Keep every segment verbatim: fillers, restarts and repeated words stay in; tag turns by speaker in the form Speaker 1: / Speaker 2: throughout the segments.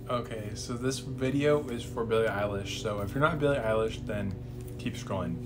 Speaker 1: Okay, so this video is for Billie Eilish. So if you're not Billie Eilish, then keep scrolling.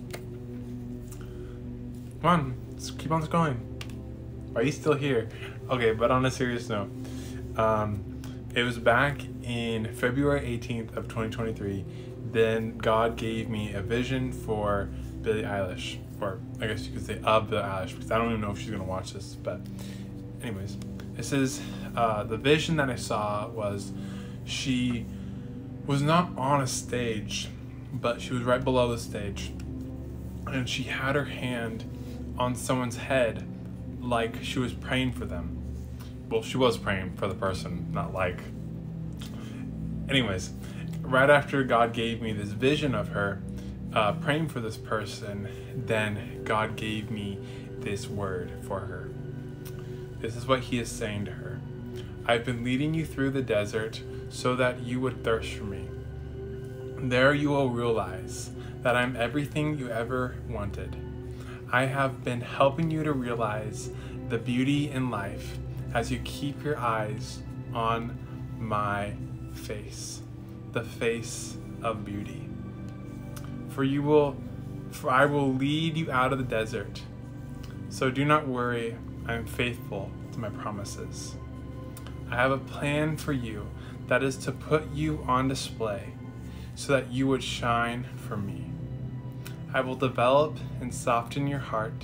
Speaker 1: Come on, let's keep on scrolling. Why are you still here? Okay, but on a serious note, um, it was back in February eighteenth of twenty twenty-three. Then God gave me a vision for Billie Eilish, or I guess you could say of Billie Eilish, because I don't even know if she's gonna watch this. But anyways, it says uh, the vision that I saw was she was not on a stage, but she was right below the stage, and she had her hand on someone's head like she was praying for them. Well, she was praying for the person, not like. Anyways, right after God gave me this vision of her uh, praying for this person, then God gave me this word for her. This is what he is saying to her. I've been leading you through the desert so that you would thirst for me. There you will realize that I'm everything you ever wanted. I have been helping you to realize the beauty in life as you keep your eyes on my face, the face of beauty. For you will, for I will lead you out of the desert. So do not worry, I am faithful to my promises. I have a plan for you that is to put you on display so that you would shine for me. I will develop and soften your heart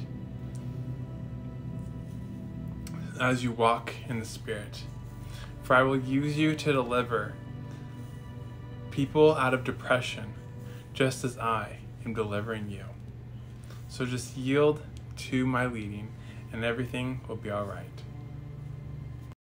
Speaker 1: as you walk in the Spirit. For I will use you to deliver people out of depression, just as I am delivering you. So just yield to my leading, and everything will be all right.